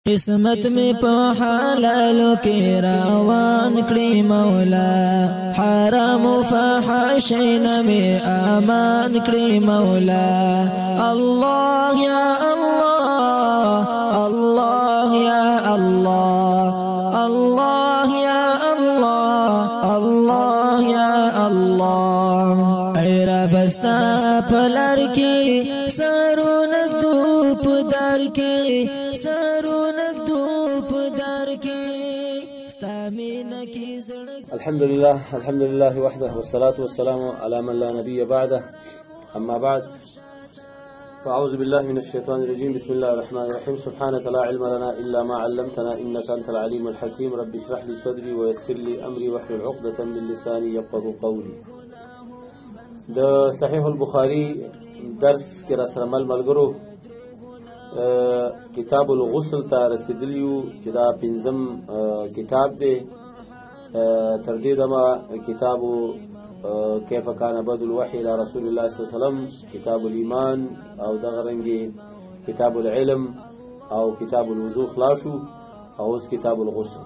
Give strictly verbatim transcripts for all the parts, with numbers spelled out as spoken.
قسمت می په حلالو کې روان کړی مولا، حرام و فحشین می امان کړی مولا. الله یا الله، الله یا الله، الله یا الله، الله یا الله. ای رب ستا پلار کې سرو نګدو پدار کې سرو نګدو پدار کې ستامینه کې زړه. الحمد لله الحمد لله وحده والصلاة والسلام على من لا نبي بعده. أما بعد فأعوذ بالله من الشيطان الرجيم. بسم الله الرحمن الرحيم. سبحانك لا علم لنا إلا ما علمتنا إنك أنت العليم الحكيم. رب اشرح لي صدري ويسر لي أمري واحلل عقدة من لساني يفقهوا قولي. د صحیح البخاري درس کې را سره مل ملګرو کتاب الغسل ته رسیدلیو چې دا پنځم کتاب دی. تر دې دمه کتاب کیف کان بدء الوحی الى رسول الله صلی الله علیه وسلم، کتاب الایمان او دغه رنګې کتاب العلم او کتاب الوضو خلاصو، او اوس کتاب الغسل.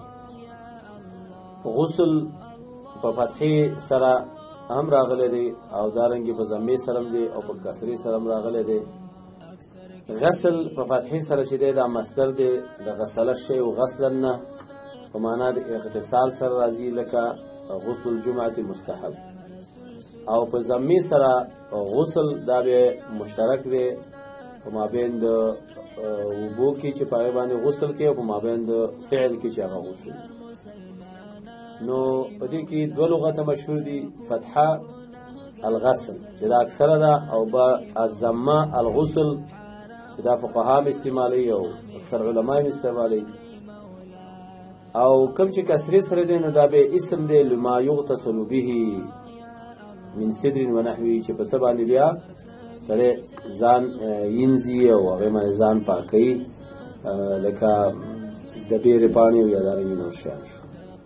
غسل په فتحې سره هم راغلی دی او دارنګې په ضمې سره هم دی او په کسرې سره هم راغلی دی. غسل په فتحې سره چې دی دا مصدر دی د غسل الشیء غسلا نه په معنا د اغتسال سره راځي، لکه غسل الجمعة مستحب. او په ضمې سره غسل دا به مشترک دی په مابین د اوبو کې چې په هغې باندې غسل کوي او په مابین د فعل کې چې هغه غسل. نو په دې کې دوه لغته مشهور دي، فتحه الغسل چې دا اکثره ده، او با الضمه الغسل چې دا فقها هم استعمالوي او اکثر علما هم استعمالوي. او کوم چې کسرې سره دی نو دا به اسم دی لما یغتسل به من سدر و نحوی، چې په څه باندې بیا سره ځان ینځي او هغې باندې ځان پاکوي، لکه د بیرې پاڼې او یا دارنګې نور شیان شو.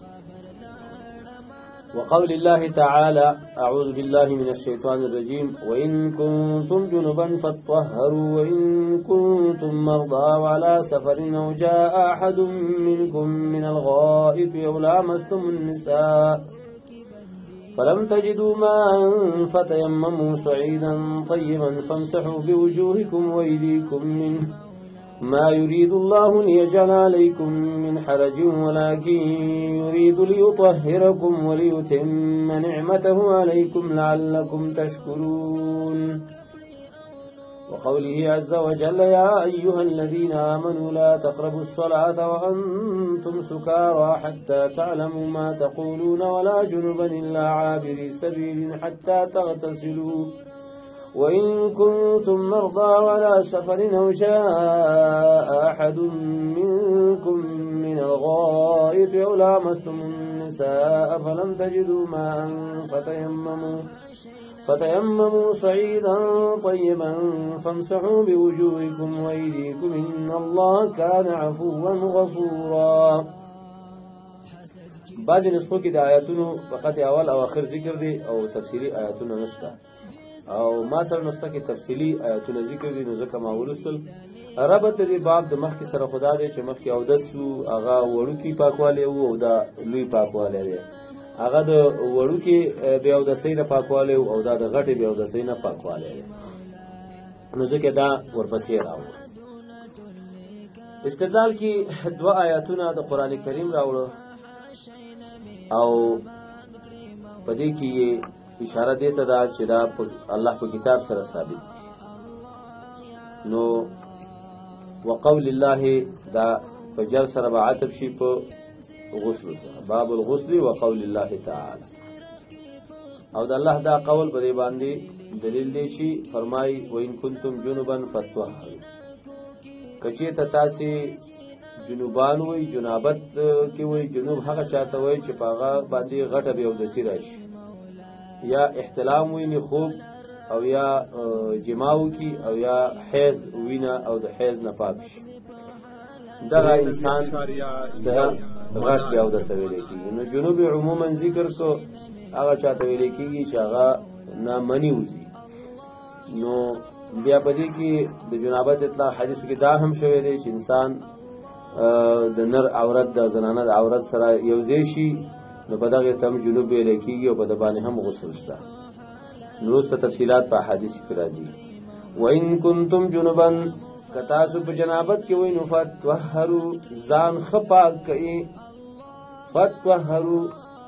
وقول الله تعالى أعوذ بالله من الشيطان الرجيم وإن كنتم جنبا فاطهروا وإن كنتم مرضى وعلى سفر أو جاء أحد منكم من الغائط أو لامستم النساء فلم تجدوا ماء فتيمموا صعيدا طيبا فامسحوا بوجوهكم وأيديكم منه ما يريد الله ليجعل عليكم من حرج ولكن يريد ليطهركم وليتم نعمته عليكم لعلكم تشكرون. وقوله عز وجل يا أيها الذين آمنوا لا تقربوا الصلاة وأنتم سكارى حتى تعلموا ما تقولون ولا جنبا إلا عابري سبيل حتى تغتسلوا وإن كنتم مرضى ولا سفر أو جاء أحد منكم من الغائط أو لامستم النساء فلم تجدوا ماء فتيمموا فتيمموا صعيدا طيبا فامسحوا بوجوهكم وأيديكم إن الله كان عفوا غفورا. بعض نسخو کې د آیاتونو فقط اول او آخر ذکر دی او تفصیلی آیاتونه نشته، او ما سره نسخه کې تفصیلی آیاتونه ذکر دي، نو ځکه ما ولوستل. ربط د دې باب د مخکې سره خدا دی چې مخکې اودس وو، هغه وړوکي پاکوالی وو او دا لوی پاکوالی دی. هغه د وړوکي بې اودسۍ نه پاکوالی وو او دا د غټې بې اودسۍ نه پاکوالی دی، نو ځکه دا ورپسې راوړو. استدلال کې دوه آیاتونه د قرآن کریم راوړو او په دې کې اشاره دیتا دا چې دا الله په کتاب سره ثابت. نو وقول الله دا په جر سره به عطف شي په غسل سره، باب الغسل وقول الله تعالی. او د الله دا قول په دې باندې دلیل دی چې فرمای وان کنتم جنبا فطهروا، کچې ته تاسې جنوبان وي، جنابت کې وي. جنوب هغه چاته وي چې په هغه باندې غټه بې اودسي راشي، یا احتلام ویني خوب، او یا جماو کی، او یا حیض وینا او د حیض نه پاک شي. دغه انسان د غاښ بیا اودس ویلی کېږي. نو جنوب عموما ذکر کو هغه چاته ویلی کېږي چې هغه نه مني وځي. نو بیا په دې کې د جنابت اطلاق حدیثو کې دا هم شوی دی چې انسان د نر عورت د زنانه د عورت سره یو ځای شي نو په دغه تم جنوب ویل کېږي او په د باندې هم غسل شته. وروسته تفصیلات په احادیث کې راځي. وان کنتم جنبا کتاسو په جنابت کې وای نو فتطهروا ځان خپاک کئ. فتطهروا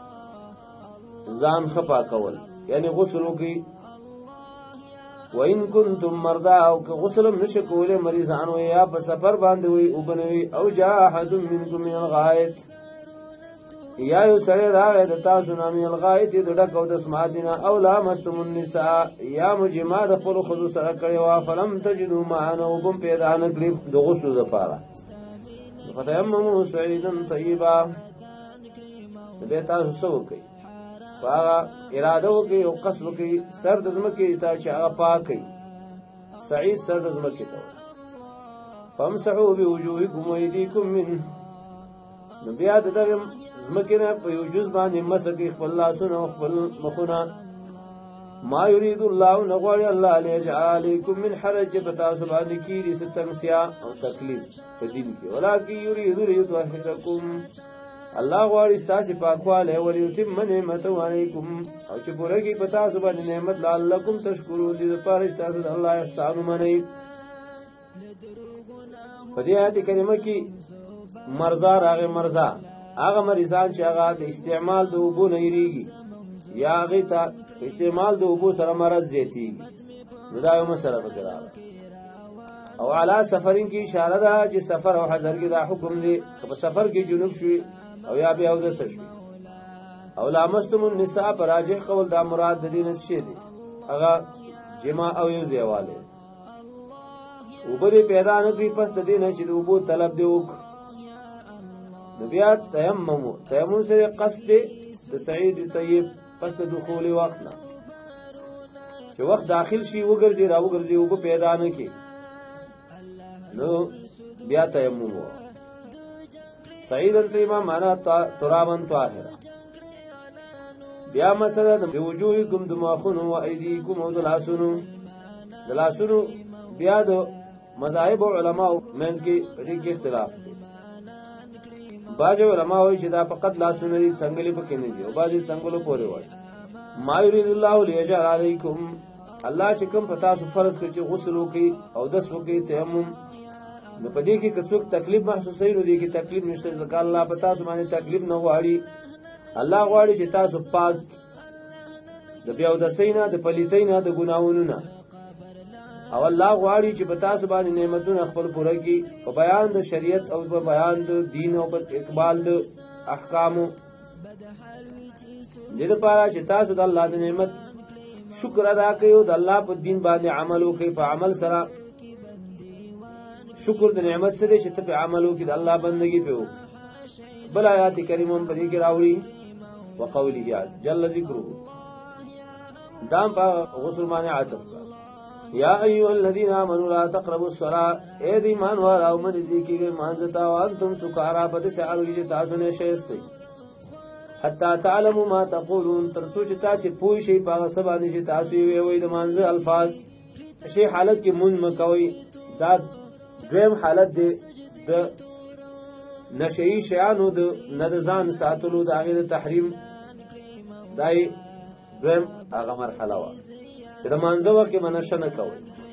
ځان خپاکول یعنی غسل وکئ. وَإِن كُنتُم مَّرْضَىٰ او که غسل نشه کوله مریضان وي یا په سفر باندې وي او بنوي او جاء احد منكم من الغائط یا یو سړی راغی د تاسو نه من الغائط د ډکو د سمادینه او لامستم النساء یا مجما د خپل خذو سره کړي وا فلم تجدوا معا او بم پیدا نه کړی د غسل لپاره فتیمموا صعیدا طیبا به تاسو سو کوي فاغا اراده وکي او قصد وکي سر د زمکه ته چې هغه پاکي سعید سر د زمکه ته فامسحوا بوجوهكم وايديكم من بیا دغه زمکه نه په یو جز باندې مسکی خپل لاسونه او خپل مخونه. ما يريد الله نغوړي الله ليجعل عليكم من حرج بتاسو باندې کیږي ستنسیا او تکلیف په دین کې ولکه يريد ليطهركم الله غواړي ستاسو پاکواله او یتم نعمت علیکم او چې پورګي پتا سو باندې نعمت لعلکم تشکرون دې لپاره ستاسو الله احسان منئ. په دې آیت کریمه کې مرزا راغه مرزا هغه مریضان چې هغه د استعمال د اوبو نه یریږي یا هغه ته استعمال د اوبو سره مرض زیاتیږي نو دا یو مسله وکړه. او علا سفرین کې اشاره ده چې سفر او حضر کې دا حکم دی. په سفر کې جنوب شوي او یا بیا او د سشوي او لامستم النساء پر راجح قول دا مراد د دین څه دی هغه جما او یو زیواله او بری پیدا نه کړی پس د دین چې د وبو طلب دی وک نو بیا تیمم تیمم سره قصد د سعید طیب پس د دخول وخت نه چې وخت داخل شي وګرځي را وګرځي وبو پیدا نه کی نو بیا تیمم وو. سعیدن تیمم معنا ترابن طاهر. بیا مثلا د وجوهکم دماخونو و ایدیکم او دلاسونو دلاسونو بیا د مذاهب علماء من کې دې کې اختلاف دی. بعض علماء وایي چې دا فقط لاسونه دي څنګهلی پکې نه دي او بعض څنګهلو پورې وایي. ما یرید الله لیجعل علیکم الله چې کوم پتا سو فرض کړي چې غسل وکي او دس وکي تیمم نو پدې کې کڅوک تکلیف محسوسوي نو دې کې تکلیف نشته ځکه الله پتا سو باندې تکلیف نه غواړي. الله غواړي چې تاسو پاک د بیا د سینا د پلیتینا د ګناوونو نه او الله غواړي چې پتا سو باندې نعمتونه خپل پوره کړي په بیان د شریعت او په بیان د دین او په اقبال د احکامو دې لپاره چې تاسو د الله د نعمت شکر ادا کړئ او د الله په دین باندې عمل وکړئ. په عمل سره شکر د نعمت سره چې ته په عمل وکړې د الله بندگی په وکړې. بل آیات کریمه په دې کې راوړي وقوله جل ذکره دام په غسل باندې عطف یا ایها الذین آمنوا لا تقربوا الصلاة اے دی ایمان والاو من ذکر مانځتا وانتم سکارا پد سالو چې تاسو نه شېستئ حتا تعلموا ما تقولون ترڅو چې تاسو پوه شئ په هغه څه باندې چې تاسو یې وایي د مانځه الفاظ شی حالت کې مونږ مکوئ. دا دویم حالت دی د نشئی شیانو د ندزان ساتلو د هغې د تحریم دای دویم هغه مرحله وه چې د مانځه وخت کې به نشه نه کوئ.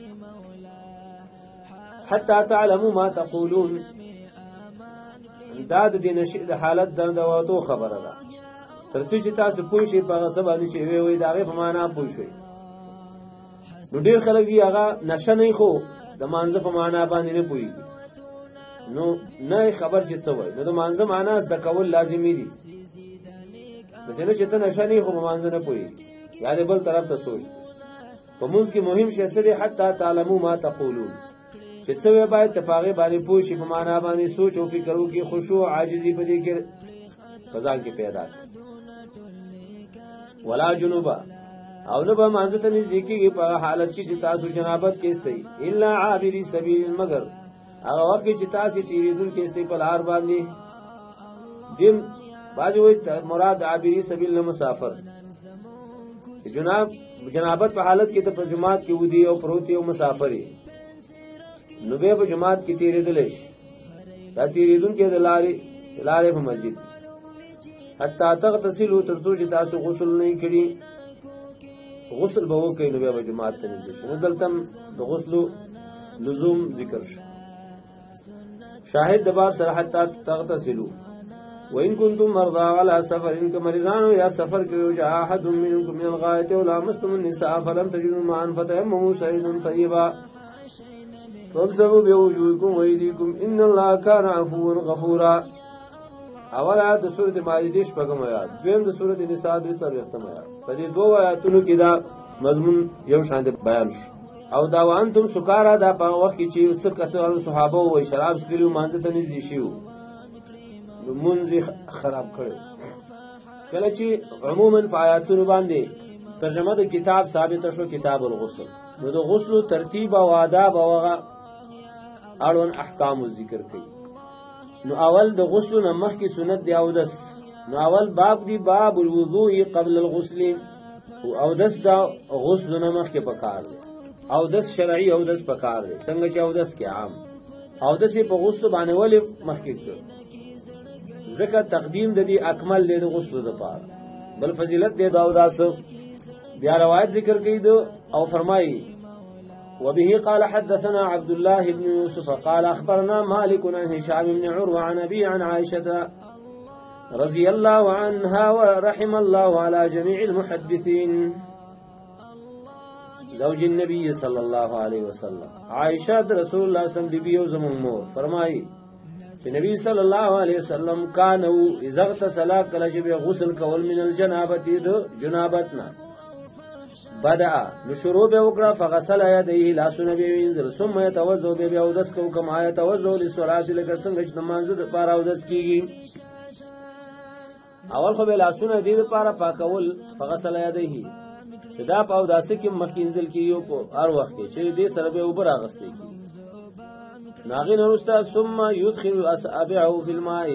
حتی تعلموا ما تقولون دا د دې نشې د حالت د وتو خبره ده تر څو چې تاسو پوه شئ په هغه څه باندې چې وی وی د هغې په معنا پوه شئ. نو ډېر خلک دي هغه نشه نه خو د مانځه په معنا باندې نه پوهېږي نو نه خبر چې څه وایي نو د مانځه معنا زده کول لازمي دي. د دې چې ته نشه نه خو په مانځه نه پوهېږي یا د بل طرف ته سوچ په مونځ کې مهم شی څه دی حتی تعلموا ما تقولون چې څه وی باید ته په هغې باندې پوه شي په معنا باندې سوچ او فکر وکړي خشوع عاجزي په دې کې په ځان کې پیدا کړي. ولا جنوبا او نه به مانځه ته نږدې کېږي په حالت کې چې تاسو جنابت کې استئ الا عابري سبیل مگر هغه وخت کې چې تاسو تېرېدونکي استئ په لار باندې دین بعضې وایي مراد عابري سبیل نه مسافر جناب جنابت په حالت کې ته په جماعت کې ودی او پروت او مسافر نو به په جماعت کې تیرېدلی شي دا تیریدونکي د لارې لارې په مسجد حتی تغتسلوا تر څو چې تاسو غسل نه کړي غسل به وکړئ نو بیا به جماعت ته نږدې شئ. نو دلته د غسلو لزوم ذکر شو. شاهد د باب سره حتی تغتسلوا وإن كنتم مرضى على سفر إن مريضان يا سفر كيو جاء أحد منكم من الغائط ولامستم النساء فلم تجدوا معا فتيمموا صعيدا طيبا فامسحوا بوجوهكم وأيديكم إن الله كان عفوا غفورا. اول آیات د سورۃ مائده شپږم آیات، دویم د سورۃ نساء د څلوېښتم آیات. په دې دوه آیاتونو کې دا مضمون یو شان بیان شو. او دا وانتم سکارا دا په وخت کې چې څو کسانو صحابه وای شراب څښلي مانځه ته نږدې شي مونږ خراب کړو. کله چې عموما په آیاتونو باندې ترجمه د کتاب ثابت شو کتاب الغسل، نو د غسل ترتیب او آداب او اړوند احکام ذکر کړي. نو اول د غسل نه مخکې سنت دی اودس. نو اول باب دی باب الوضوء قبل الغسل. او اودس دا غسل نه مخکې پکار دی. اودس شرعي اودس پکار دی څنګه چې اودس کې عام اودس په غسل باندې ولې مخکې کړو ځکه تقدیم د دې اکمل له غسل لپاره بل فضیلت دی دا اودس. بیا روایت ذکر کړي دو او فرمایي وبه قال حدثنا عبد الله بن يوسف قال أخبرنا مالك عن هشام بن عروة عن أبي عن عائشة رضي الله عنها ورحم الله على جميع المحدثين زوج النبي صلى الله عليه وسلم. عائشة رسول الله صلى الله عليه وسلم بيبي وزمون مور فرمائي النبي صلى الله عليه وسلم كانوا إذا اغتسل كلجب غسل كول من الجنابة جنابتنا بدأ نشروع به وکړه فغسل يديه لاسونه به وینځل ثم يتوضا به بیا اودس کو کما يتوضا للصلاه لکه څنګه چې نماز د پاره اودس کیږي. اول خو به لاسونه دې لپاره پاکول فغسل يديه دا په اوداسه کې مخکینځل کیږي په هر وخت کې چې دې سره به اوپر اغستې کی ناغین ورستا ثم يدخل اصابعه في الماء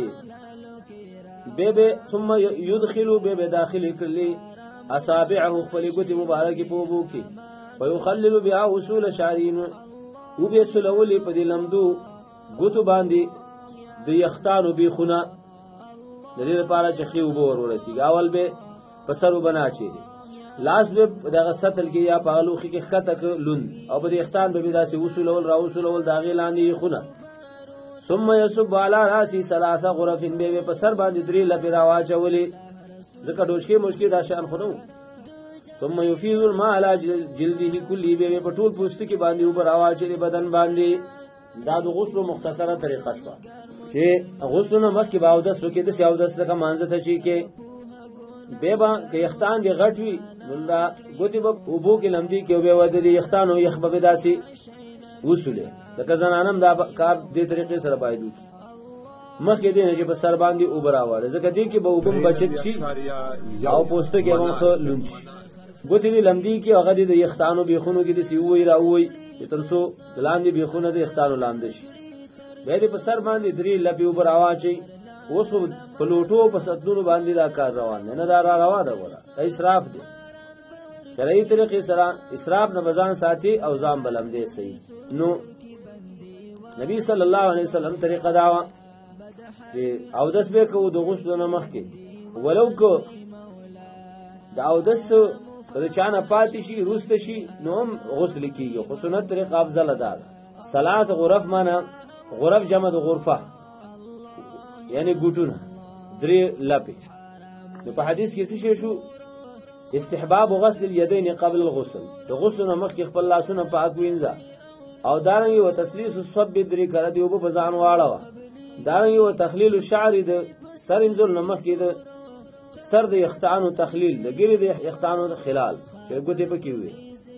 به به ثم يدخل به داخل کلی اصابعه خپل ګوتې مبارکې په وبو کې ويخلل بها وصول شعرين او به سلولې په دې لمدو ګوتو باندې د یختانو به خونه د دې لپاره چې خو وبو ورورسي اول به پسرو بنا چي لاس به دغه سطل کې یا پالوخي کې خطک لون او په دې یختان به داسې وصولول را وصولول داغه لاندې خونه ثم يصب على راسي ثلاثه غرف به په سر باندې درې لپاره راواچولې ذکر دوشکی مشکی دا شان خونو ثم يفيض الماء على جلده كله به په ټول پوست کې باندې اوپر اواچې بدن باندې. دا د غسل مختصره طریقه شو چې غسل نه مخکې باودس وکړي د سیاودس لکه مانځه ته شي کې به با کې یختان دی غټوي الله ګوتې په وبو کې لمدي کې به ود دي یختانو یخ به داسي وصوله لکه زنانم دا کار دې طریقې سره باید وکړي مخکې دې نه چې په سر باندې اوبراوړه ځکه دې کې به وبم بچت شي او پوسټ کې هم خو لونچ ګوتې دې لمدي کې هغه دې یختانو بيخونو کې دې سی وای راوي ترڅو لاندې بيخونه دې یختانو لاندې شي به دې په سر باندې درې لپی اوبراواچي اوس په لوټو په سدونو باندې دا کار روان نه دا را روا ده ولا اسراف دي شرعي طریقې سره اسراف نه بزان ساتي او ځام بلم دې صحیح. نو نبی صلی الله علیه وسلم طریقه داوا اودس به کو د غسل نه مخکې ولو کو د اودس د چانه پاتې شي روسته شي نو هم غسل کیږي خو سنت طریقه افضل ده. ثلاث غرف معنا غرف جمع د غرفه یعنی ګوټونه درې لپې. نو په حدیث کې څه شو استحباب غسل اليدين قبل الغسل د غسل نه مخکې خپل لاسونه پاک وینځه او دارنګ او تسلیث الصب درې کړه دی او په ځان واړه دارنګ او تخلیل الشعر د سر انزل نمخ کې د سر د یختانو تخلیل د ګری د یختانو د خلال چې ګوتې پکې وي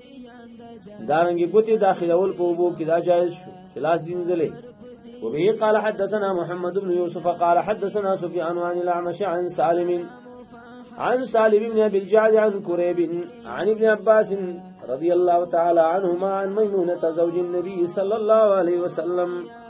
دارنګ ګوتې داخلول په وبو کې دا جایز شو خلاص دین زله. وبه قال حدثنا محمد بن يوسف قال حدثنا سفيان عن الأعمش عن سالم عن سالم بن أبي الجعد عن كريب عن ابن عباس رضي الله تعالى عنهما عن ميمونة زوج النبي صلى الله عليه وسلم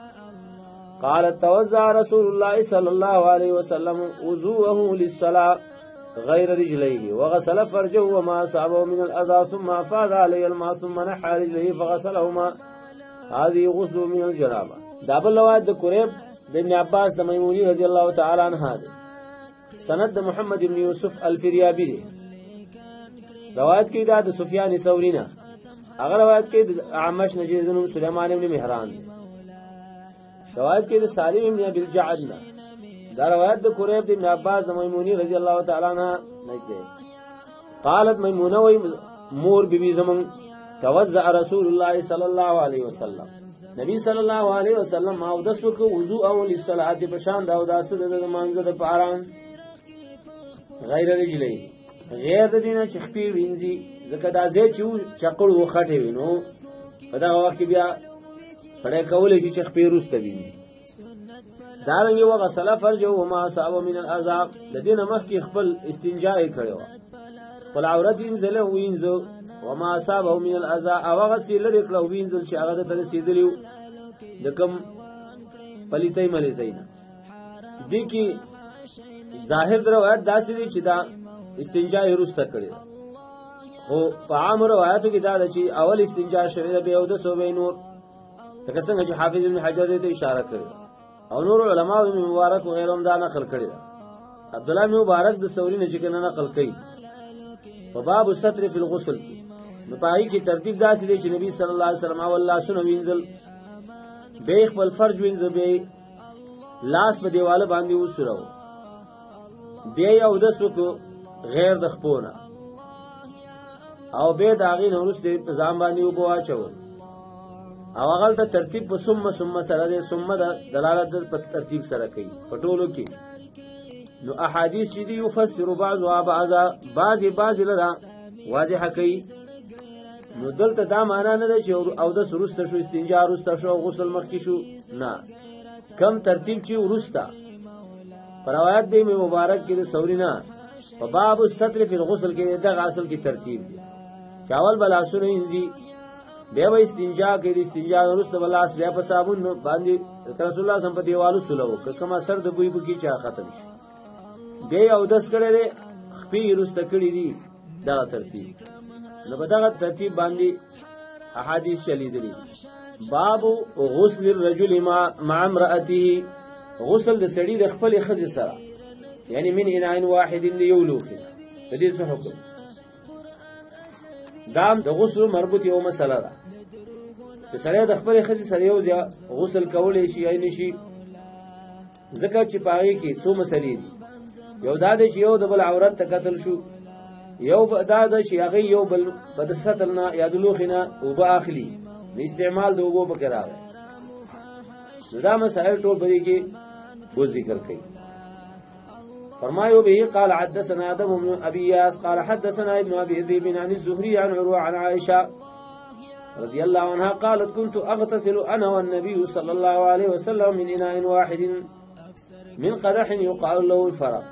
قالت توزع رسول الله صلى الله عليه وسلم وضوءه للصلاة غير رجليه وغسل فرجه وما أصابه من الأذى ثم أفاض عليه الماء ثم نحى رجليه فغسلهما هذه غسل من الجنابة. دابل روایت د قریب د ابن عباس د میمونی رضی الله تعالی عنها دی. سند د محمد ابن یوسف الفریابی دی. روایت کې دا د سفیان ثوری نه، هغه روایت کې د اعمش نجید بن سليمان ابن مهران دی. روایت کې د سالم ابن ابي الجعد نه، دا روایت د قریب ابن عباس د میمونی رضی الله تعالی عنها نه دی. قالت میمونه وی مور بیبي زمون توزع رسول الله صلی الله علیه وسلم، نبی صلی الله علیه وسلم او د سکو وضو او للصلاه بشان دا او داسه د مانزه د پاره غیر رجلی غیر د دینه چې خپې وینځي ځکه دا زه چې چقړ وخټې وینو په دا وخت بیا پړې کولې چې خپې روسته ویني. دا رنګ یو غسل فرج او ما صاب من العذاب د دینه مخکې خپل استنجا یې کړو، خپل عورت انزله وینځو وما صابه من الاذى او هغه چې لري کړو وینځل چې هغه ته رسیدلیو د کوم پلیتای ملیتای نه دي. کې ظاهر روایت داسې دي چې دا استنجا یې روسته کړی، او په عام روایتو کې دا ده چې اول استنجا شوی به او د صوبې نور، لکه څنګه چې حافظ ابن حجر ته اشاره کړی او نور علماء ابن مبارک وغيرهم دا نقل کړی. عبد الله بن مبارک د ثوری نه چې کنه نقل کړي په باب الستر فی الغسل کې نو پای کې ترتیب داسې دی چې نبی صلی الله علیه وسلم او الله سن وینځل به خپل فرج وینځل به لاس په دیواله باندې وسرو بیا یو د سکو غیر د خپونه او به داغي نورسته په ځان باندې وبو اچول او هغه ته ترتیب په ثم ثم سره ده ثم د دلالت په ترتیب سره کوي په ټولو کې. نو احادیث چې دی یفسر بعضها بعضا بعضی بعضی لرا واضح کوي. نو دلته دا معنا نه ده چې او د سروسته شو استنجا روسته شو غسل مخکې شو، نه، کم ترتیب چې ورسته پر روایت دی مبارک کې د ثورینا په باب الستر فی الغسل کې د غسل کی ترتیب دی. چاول بلا سره انځي بیا و استنجا کې د استنجا وروسته بلاس بیا په صابون باندې رسول الله صم په دیوالو سلو کما سر د بوی بکی چا ختم شي بیا او دس کړي خپې وروسته کړي دي دا ترتیب. نو په دا ترتیب باندې احادیث چلی دي. باب غسل الرجل مع مع امراته، غسل د سړي د خپل خځې سره، یعنی من اناء واحد یولوخ. د دې څه حکم؟ دا د غسل مربوط یو مسله ده چې سړی د خپل خځې سره یو ځای غسل کولای شي یا نشي، ځکه چې پاره کې څو مسلې دي. یو دا دی چې یو د بل عورت ته قتل شو، یو دا دی چې هغه یو بل په د ستلنا یا د لوخینه او به اخلي د استعمال د وګو په کراوه. دا مسائل ټول په دې کې و ذکر کړي. فرمایو به قال حدثنا ادم بن ابي ياس قال حدثنا ابن ابي ذئب عن الزهري عن عروه عن عائشه رضي الله عنها قالت كنت اغتسل انا والنبي صلى الله عليه وسلم من اناء واحد من قدح يقال له الفرق.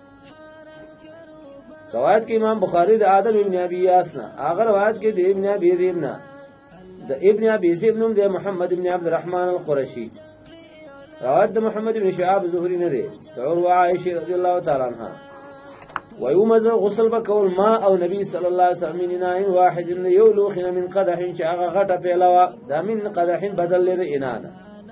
روایت کې امام بخاری د آدم ابن ابي یاس نه، هغه روایت کې د ابن ابي ذئب نه، د ابن ابي ذئب نوم د محمد ابن عبد الرحمن القرشي. روایت د محمد ابن شهاب زهري نه دی، د عروه عائشه رضی الله تعالی عنها. ويومز غسل بکول ما او نبی صلی الله علیه وسلم من اناء واحد یولوخنا من قدح، چې هغه غټه پیلاوه دا من قدح بدل لري انانه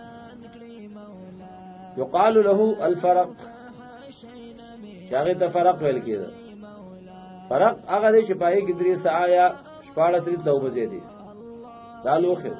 يقال له الفرق، شاغه ته فرق ویل کېده. فرق هغه دی چې پای کې درې سایا شپاړس ری دوه بجې دي دا لوخه.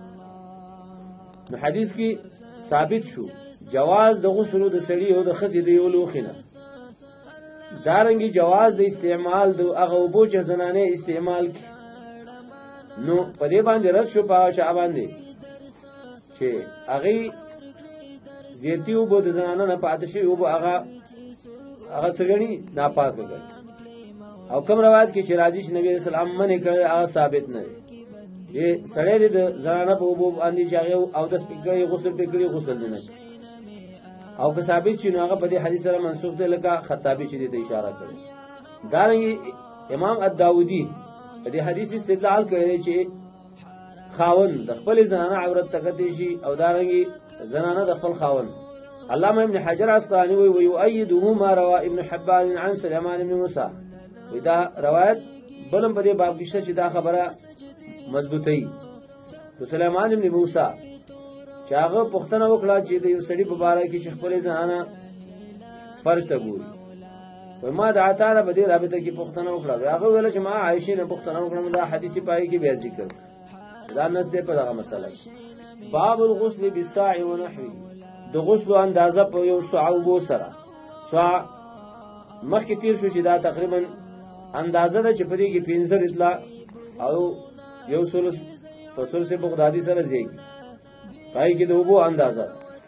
نو حدیث کې ثابت شو جواز د غسل د سړي او د خځې د یو لوخینه، دارنګي جواز د استعمال د هغه وبو چې زنانه استعمال کی. نو په دې باندې رد شو په شعبان دي چې هغه زیتی وبو د زنانه نه پاتې شي وبو هغه هغه څنګه ناپاک وګړي. او کوم روایت کې چې راځي چې نبی رسول الله منه کړی هغه ثابت نه دی. یہ سړی د زنانه په وبو باندې چې هغه او د سپیکري غسل پکړي غسل نه او که ثابت شي نو هغه په دې حدیث سره منسوخ دی، لکه خطابی چې دې اشاره کړی. دارنګي امام الداودی په دې حدیث استدلال کړی چې خاوند د خپل زنانه عورت تکتی شي او دارنګي زنانه د خپل خاوند. علامه ابن حجر عسقلانی وی ويؤيده ما روى ابن حبان عن سليمان بن موسى. دا روایت بلم په دې باب کې چې دا خبره مضبوطی. تو سليمان بن موسى چې چې هغه پوښتنه وکړه چې د یو سړي په باره کې چې خپلې زنانه فرج ته ګوري. وایي ما د عطا نه په دې رابطه کې پوښتنه وکړه. هغه ویله چې ما عایشې نه پوښتنه وکړم، دا حدیث پای کې بیا ذکر دا نس دی په دغه مسله کې. باب الغسل بالصاع ونحوه، د غسل اندازه په یو صاع اوبو سره. صاع مخکې تیر شو چې دا تقریبا اندازه ده چې په دې کې پنځه رطله او یو ثلث په ثلث بغدادي سره زیږي، پای کې د اوبو اندازه.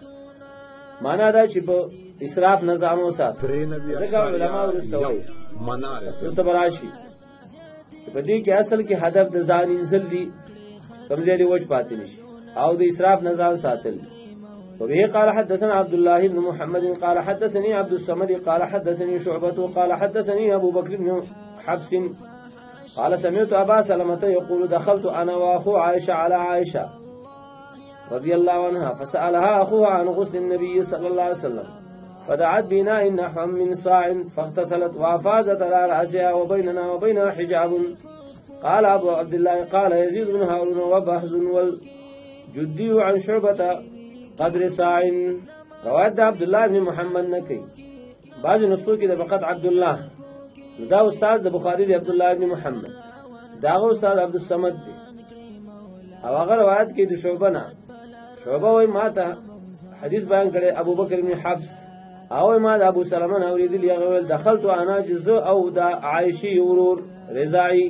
معنا دا چې په اسراف نظام وسات ځکه علماء ورسته وایي ورسته براشي په دې کې اصل کې هدف د ځان انزل دي کمزوري وجه پاتې نشي او د اسراف نظام ساتل. وبه قال حدثنا عبد الله بن محمد قال حدثني عبد الصمد قال حدثني شعبة قال حدثني أبو بكر بن حفص قال سمعت أبا سلمة يقول دخلت أنا وأخو عائشة على عائشة رضي الله عنها فسألها أخوها عن غسل النبي صلى الله عليه وسلم فدعت بناء نحو من صاع فاغتسلت وأفاضت على رأسها وبيننا وبينها حجاب. قال أبو عبد الله قال يزيد بن هارون وبهز والجدي عن شعبة قدر صاع. روایت عبد الله بن محمد نکی بعض نسخو کې د فقط عبد الله، دا استاد د بخاری دی عبد الله بن محمد، داغه استاد عبد الصمد دی. او هغه روایت کې د شعبه نه شعبه وای ما ته حدیث بیان کړي ابو بکر بن حفص او ما د ابو سلمہ اوریدلی هغه ول دخلت انا جز او د عائشه ورور رضاعی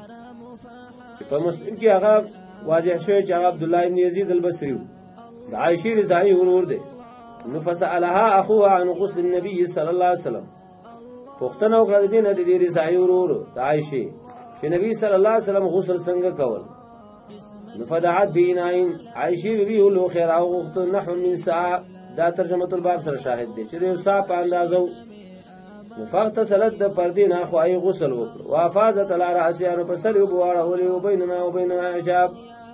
چې په مسلم کې هغه واضح شوی چې عبد الله بن یزید البصری د عائشه رضاعی ورور دی. نو فسألها اخوها عن غسل النبي صلى الله عليه وسلم، پوښتنه وکړه د دې د رضاعی ورور د عائشه چې نبی صلی الله علیه وسلم غسل څنګه کول. نفدعت بیناین عائشی بی ولو خیر او غخت نحو من ساعه، دا ترجمه الباب سره شاهد دی چې یو ساعه په اندازو. نفخت سلت د پردې نه خو ای غسل وکړ وافاظت علی راسها، نو پسل یو بواړه ولې وبیننا وبیننا حجاب،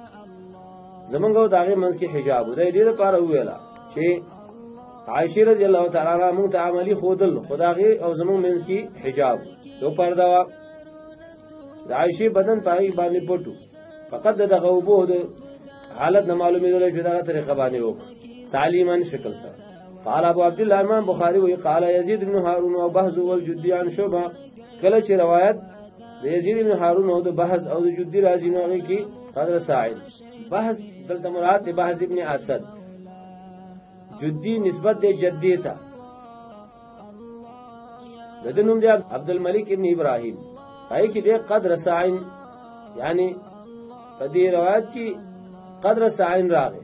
زمونږ داغه منځ کې حجاب دی. دې لپاره ویلا چې عائشه رضی الله تعالی عنها مونږ ته عملی خودل خدای او زمونږ منځ کې حجاب یو پردا وا. د عائشه بدن پای باندې پټو فقط دغه وبو د حالت نه معلومه ده چې دغه طریقه باندې وو تعلیمان شکل سره. قال ابو عبد الله امام بخاری وی قال يزيد بن هارون او بهز والجدي عن شعبه، کله چې روایت د يزيد بن هارون او د بهز او د جدي راځي نو هغه کې قدر ساعد. بهز دلته مراد د بهز ابن اسد، جدي نسبت د جدي ته، د نوم دی عبد الملک ابن ابراهيم، پای کې د قدر ساعد یعنی په دې روایت کې قدر ساعین راغی.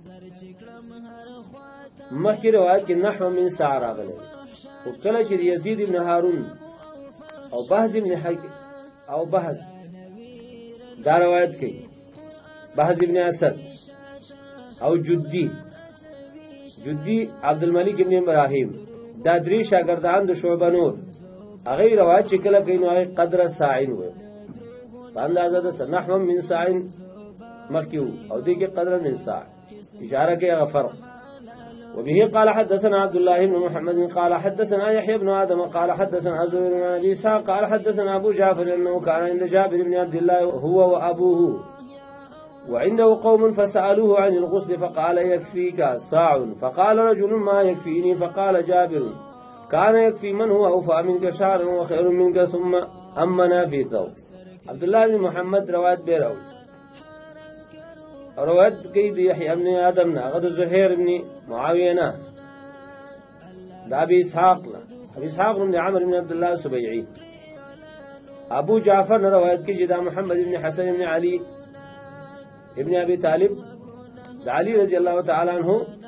مخکې روایت کې نحو من ساع راغلی. او کله چې یزید ابن هارون او بهز ابن حق او بهز دا روایت کوي، بهز ابن اسد او جدی جدی عبد الملک ابن ابراهیم، دا درې شاګردان د شعبه نور، هغه روایت چې کله کوي نو هغه قدر ساعین وي اندازه د نحو من ساع مخکیو او دې کې قدر من ساع اشاره کوي هغه فرق. وبه قال حدثنا عبد الله بن محمد قال حدثنا يحيى بن آدم قال حدثنا زهير بن أبي إسحاق قال حدثنا أبو جعفر أنه كان عند جابر بن عبد الله هو وأبوه وعنده قوم فسألوه عن الغسل فقال يكفيك صاع، فقال رجل ما يكفيني، فقال جابر كان يكفي من هو أوفى منك شعرا وخير منك ثم أمنا في ثوب. عبد الله بن محمد روایت به راوي روایت کوي د یحیی بن آدم نه، هغه د زهیر بن معاویه نه، د ابي اسحاق نه، ابي اسحاق بن عمرو بن عبد الله السبيعي. ابو جعفر نه روایت کوي چې دا محمد بن حسن بن علي ابن ابي طالب د علي رضی الله تعالی عنہ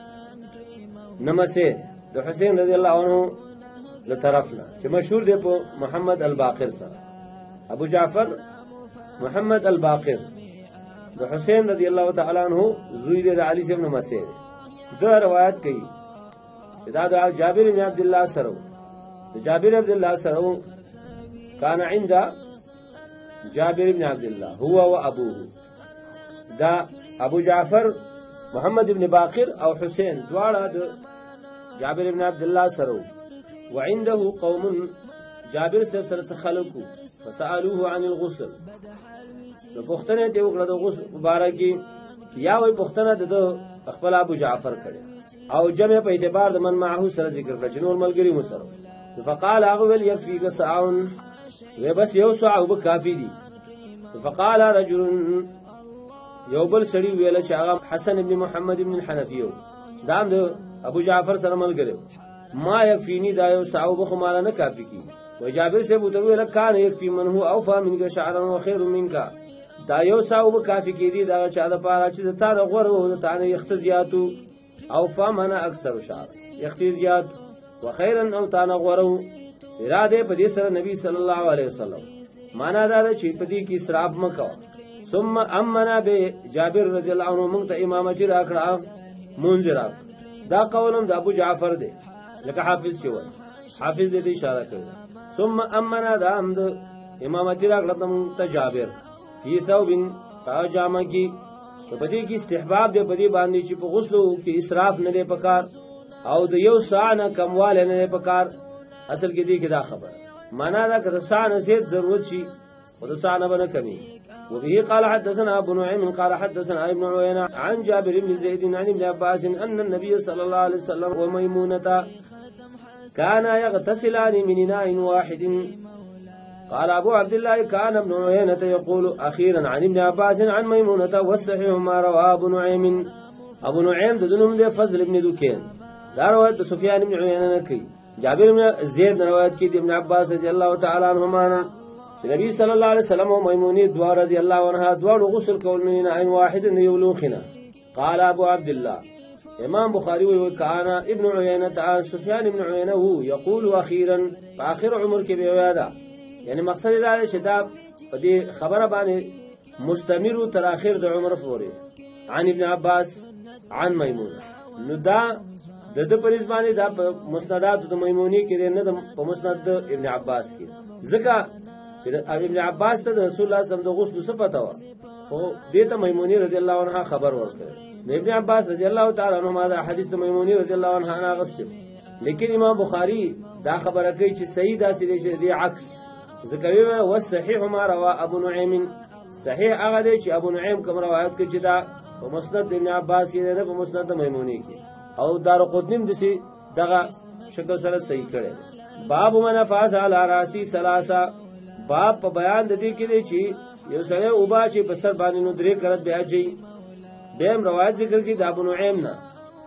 نمسه د حسین رضی الله عنه له طرفنا چې مشهور دی په محمد الباقر سره. ابو جعفر محمد الباقر د حسین رضی الله تعالی عنہ زوی د علی سے ابن مسعود، دا روایت کوي چې دا د جابر بن عبد الله سره د جابر بن عبد الله سره کان عند جابر بن عبد الله هو وابوه. دا ابو جعفر محمد بن باقر او حسین دواړه د جابر بن عبد الله سره، وعنده قوم جابر سره خلقو فسألوه عن الغسل، نو پوښتنه دی وکړه د غسل مبارکي یا وای پښتنه د خپل ابو جعفر کړي او جمع په اعتبار د من معه سره ذکر کړ چې نور ملګری مو سره. فقال هغه ویل یکفیک ساعون و بس یو ساعه وب کافی دي. فقال رجل یو بل سړي ویل چې هغه حسن ابن محمد ابن الحنفیو دا د ابو جعفر سره ملګری ما یکفینی دا یو ساعه وب خو مال نه کافی کی. و جابر سے بوته ویل کان یکفی من هو اوفا منک شعرا وخير منک دا یو ساعه وب کافی کی دي دا چا د پاره چې تا د غور او تا نه اختزیاتو او فمنا اکثر شعر اختزیات وخيرا او تا نه غورو اراده په دې سره نبی صلی الله علیه وسلم معنا دا چې په دې کې اسراف مکو. ثم امنا به جابر رضی الله عنه مونږ ته امامت راکړه منذر دا قولم د ابو جعفر دی لکه حافظ چې وایي حافظ دې اشاره کړه. ثم امنا دا امد امامت راکړه مونږ ته جابر فی ثوب پاجامه کې په دې کې استحباب دی په دې باندې چې په غسل کې اسراف نه دی پکار او د یو ساعه نه کمواله نه پکار. اصل کې دې کې دا خبره معنا دا که ساعه نه زیات ضرورت شي او د ساعه نه بنه کمی. وبه قال حدثنا ابو نعيم قال حدثنا ابن عيينة عن جابر بن زيد عن ابن عباس ان النبي صلى الله عليه وسلم وميمونة كانا يغتسلان من اناء واحد. قال ابو عبد الله كان ابن عيينة يقول اخيرا عن ابن عباس عن ميمونة والصحيح ما رواه ابو نعيم. ابو نعيم دنم ده فضل ابن دكين دا روایت سفیان بن عیینه کی. جابر بن زید روایت کی ابن عباس رضی اللہ تعالی عنہما نبی صلی اللہ علیہ وسلم و میمونی دوا رضی اللہ عنها دوار غسل کول من عین واحد یولوخنا. قال ابو عبد الله امام بخاری و کان ابن عیینه عن سفیان بن عیینه هو یقول اخیرا اخر عمر کې بیادا یعنی مقصد دا چې دا په دې خبره باندې مستمر تر اخر د عمر پورې عن ابن عباس عن میمونه. نو دا د د پریز باندې دا مسندات د میمونی کې نه د مسند د ابن عباس کې ځکه چې ابن عباس ته د رسول الله صلی الله علیه وسلم د غسل څه پتا و خو دې ته میمونی رضی الله عنها خبر ورکړ. ابن عباس رضی الله تعالی عنهما دا حدیث د میمونی رضی الله عنها نه غسل لیکن امام بخاری دا خبره کوي چې صحیح دا سې دی عکس ذکر وی او صحیح ما روا ابو نعیم صحیح هغه دی چې ابو نعیم کوم روایت کوي چې دا په مسند ابن عباس کې نه په مسند میمونی کې او دارقطنی دسی دغه شکل سره صحیح کړي. باب من فاز علی راسی ثلاثه باب په بیان د دې کې دی چې یو سره اوبا چې په سر باندې نو درې کرت بیا چي دیم روایت ذکر کی د ابو نعیم نه.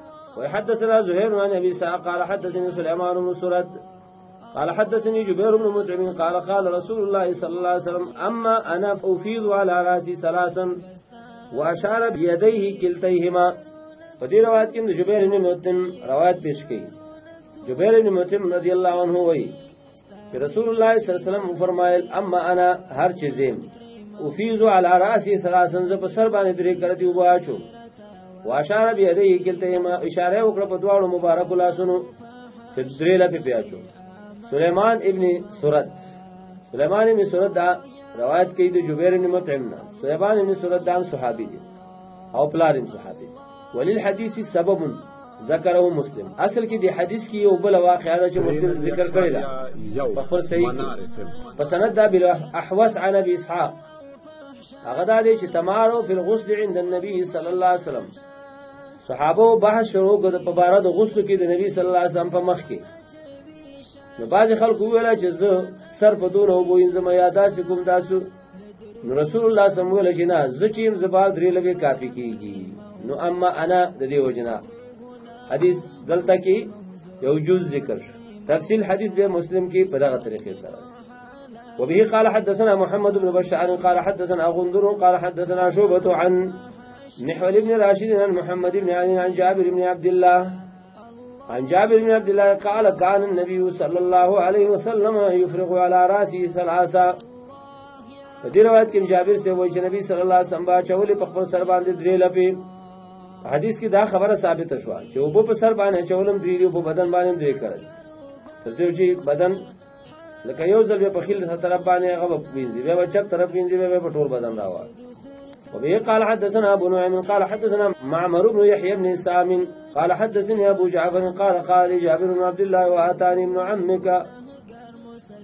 وحدثنا زهير بن ابي اسحاق قال حدثني سليمان بن سرد قال حدثني جبير بن مطعم قال قال رسول الله صلى الله عليه وسلم اما انا افيض على راسي ثلاثا واشار بيديه كلتيهما. فدی روایت کې جبیر بن مطعم روایت پیش کړي. جبیر بن مطعم رضی الله عنه وایي کہ رسول الله صلی الله علیه وسلم فرمایل اما انا هر چیزم افیض علی راسی ثلاثا ز په سر باندې درې کرتی وباچو واشار بيديه كلتهما اشاره وکړه په دواړو مبارک لاسونو چې درې لپی پیاچو. سليمان ابن سرد سليمان ابن سرد دا روایت کوي د جبیر بن مطعم نه. سليمان ابن سرد دا صحابي دي او پلارین صحابي. وللحديث سبب ذکره مسلم اصل کې دی حدیث کې یو بل واقعه چې مسلم ذکر کړی دا په خپل صحیح په سند دا بل احوس عن ابي اسحاق هغه دا دی چې تمارو فی الغسل عند النبي صلی الله علیه وسلم صحابه بحث شروع کړ په باره د غسل کې د نبی صلی الله علیه وسلم په مخ کې. نو بعض خلکو ویل چې زه سر په دون او بوین زما یاداس کوم تاسو نو رسول الله صلی الله علیه وسلم نه زچیم زبار درې لوي کافی کیږي. نو اما انا د دې وجنا حدیث دلته کې یو جز ذکر تفصیل حدیث به مسلم کې په دغه طریقې سره. وبه قال حدثنا محمد بن بشار قال حدثنا غندر قال حدثنا شعبة عن محول بن راشد عن محمد بن علي عن جابر بن عبد الله عن جابر بن عبد الله قال كان النبي صلى الله عليه وسلم يفرغ على راسه ثلاثه. فدې روایت کې جابر سے وایي چې نبی صلی الله علیه وسلم با چولې په خپل سر باندې درې لپې. حدیث کې دا خبره ثابت شوه چې وبو په سر باندې چولم دی په بدن باندې دی کړل تر دې چې بدن لکه یو ځل په خیل طرف باندې هغه وینځي به چپ طرف وینځي به په ټول بدن راوړ. وبه قال حدثنا ابو نعيم قال حدثنا معمر بن يحيى بن سام قال حدثني ابو جعفر قال قال جابر بن عبد الله واتاني ابن عمك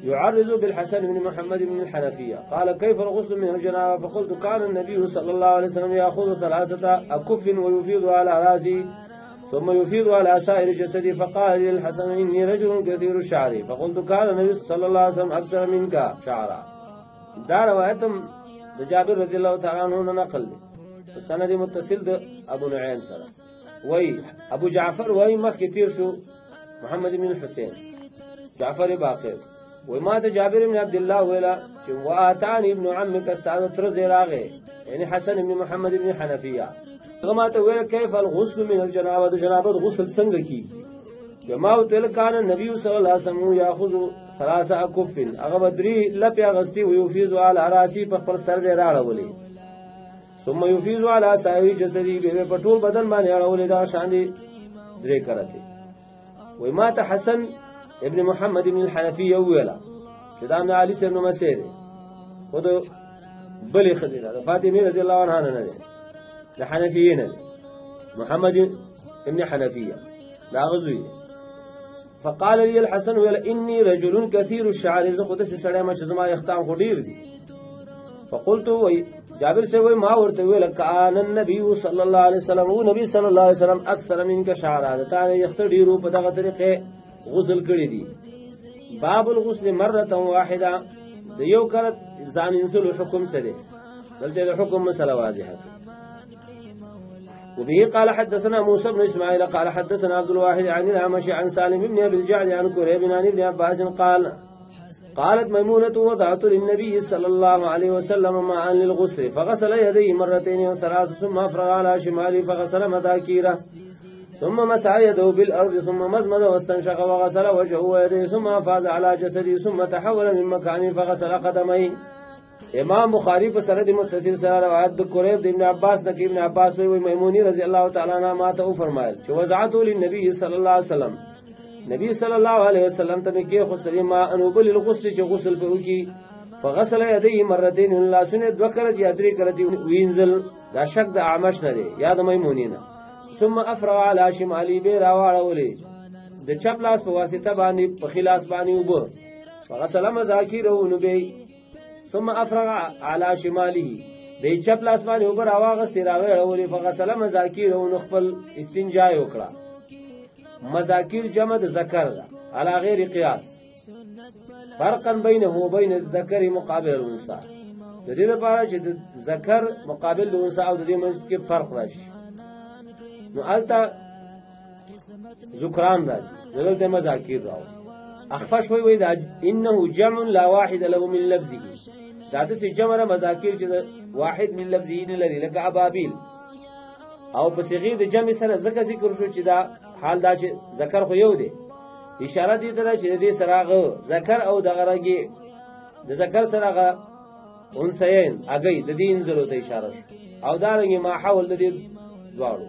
يعرض بالحسن بن محمد بن الحنفية قال كيف الغسل من الجنابة؟ فقلت كان النبي صلى الله عليه وسلم يأخذ ثلاثة أكف ويفيض على رأسه ثم يفيض على سائر جسدي. فقال لي الحسن إني رجل كثير الشعر فقلت كان النبي صلى الله عليه وسلم أكثر منك شعرا. دا روایتم د جابر رضی الله تعالی عنہ نقل دی سند متصل د ابو نعیم سره وای ابو جعفر وای مخ کثیر شو محمد بن الحسين جعفر باقر وای ما د جابر بن عبد الله ویلا چې واتانی ابن عمك استعاذ تر زراغه یعنی حسن بن محمد بن حنفیه کما ته ویل کیف الغسل من الجنابه د جنابت غسل څنګه کی جماعت تل کان نبی صلی الله علیه وسلم یاخذ ثلاثه اكف هغه بدري لپیا غستی وی یفیض علی راسی په خپل سر دی راړولې ثم یفیض علی سائر جسدی به په ټول بدن باندې راړولې دا شان دي درې کرته وی ما ته حسن ابن محمد بن الحنفیه ویلا چې دا نه علی سره مسیره خود بلې خزیره فاطمه رضی الله عنها نه نه د حنفیین محمد ابن حنفیه دا غزوی. فقال لي الحسن ویل انی رجل كثير الشعر ز خود سے سړی ما چې زما یختام خو ډیر دي. فقلت وی جابر سے وی ما ورته ویل کان النبي صلی الله علیه وسلم او نبی صلی الله علیه وسلم اکثر منک شعرا تا یخت ډیرو په دغه طریقې غسل کړی دي. باب الغسل مره واحده د یو کړه ځان انسل حکم سره دلته د حکم مسله واضحه. وبه قال حدثنا موسى بن اسماعيل قال حدثنا عبد الواحد عن الأعمش عن سالم بن ابي الجعد عن كريب عن ابن عباس قال قالت ميمونة وضعت للنبي صلى الله عليه وسلم ماء للغسل فغسل يديه مرتين وثلاث ثم افرغ على شماله فغسل مذاكيره ثم مسح يده بالارض ثم مضمض واستنشق وغسل وجهه ويديه ثم افاض على جسده ثم تحول من مكانه فغسل قدميه. امام بخاری په سند متصل سره روایت د قریب د ابن عباس د ابن عباس وی میمونی رضی الله تعالی عنها ما ته فرمایل چې وضعت للنبي صلی الله علیه وسلم نبی صلی الله علیه وسلم ته کې خسری ما انو بل الغسل چې غسل په وکي فغسل يديه مرتين الله سنه ذکر یا درې کړه وینزل دا شک د اعمش نه دی یا د میمونی نه. ثم افرغ على شمالي به راوړولې د چپ لاس په واسطه باندې په خلاص باندې وب فغسل مذاکیره نو به ثم افرغ على شماله به چپ لاس باندې وبر اواغ ستراوي اوري فغسل مذاکیر او خپل استنجا وکړه. مذاکیر جمع د ذکر ده على غیر قياس فرقا بينه وبين الذكر مقابل الانثى د دې لپاره چې د ذکر مقابل د انثى او د دې منځ کې فرق راشي نو التا ذکران راځي دلته مذاکیر راځي. اخفش وی وی دا انه جمع لا واحد له من لفظه ذات سے جمع مذاکر چې واحد من لفظه نه لري لکه ابابیل او په صيغه د جمع سره ذکر ذکر شو چې دا حال دا چې ذکر خو یو دی اشاره دي ته چې دې سره ذکر او د غرګي د ذکر سره انثیین اگې د دین زلو ته اشاره او دا رنګ ما حول د دې دواړو